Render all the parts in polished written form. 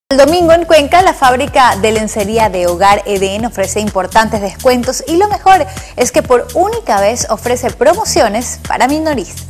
El domingo en Cuenca, la fábrica de lencería de hogar Edén ofrece importantes descuentos y lo mejor es que por única vez ofrece promociones para minoristas.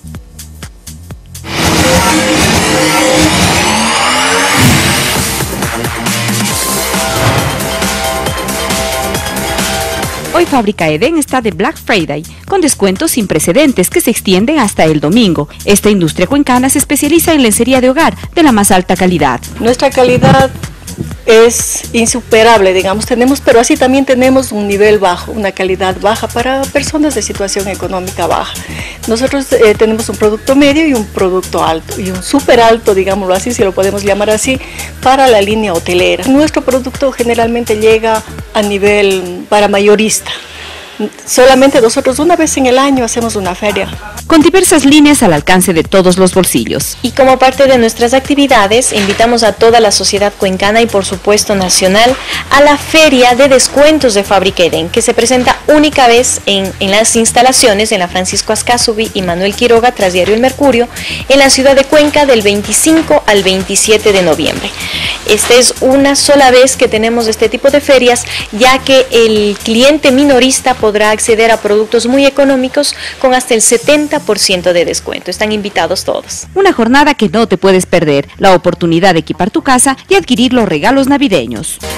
Hoy Fábrica Edén está de Black Friday, con descuentos sin precedentes que se extienden hasta el domingo. Esta industria cuencana se especializa en lencería de hogar de la más alta calidad. Nuestra calidad es insuperable, digamos, pero así también tenemos un nivel bajo, una calidad baja para personas de situación económica baja. Nosotros tenemos un producto medio y un producto alto, y un súper alto, digámoslo así, si lo podemos llamar así, para la línea hotelera. Nuestro producto generalmente llega a nivel para mayorista. Solamente nosotros una vez en el año hacemos una feria. Con diversas líneas al alcance de todos los bolsillos. Y como parte de nuestras actividades, invitamos a toda la sociedad cuencana y por supuesto nacional a la Feria de Descuentos de Fábrica Edén, que se presenta única vez en las instalaciones en la Francisco Ascasubi y Manuel Quiroga, tras Diario El Mercurio, en la ciudad de Cuenca del 25 al 27 de noviembre. Esta es una sola vez que tenemos este tipo de ferias, ya que el cliente minorista podrá acceder a productos muy económicos con hasta el 70% de descuento. Están invitados todos. Una jornada que no te puedes perder, la oportunidad de equipar tu casa y adquirir los regalos navideños.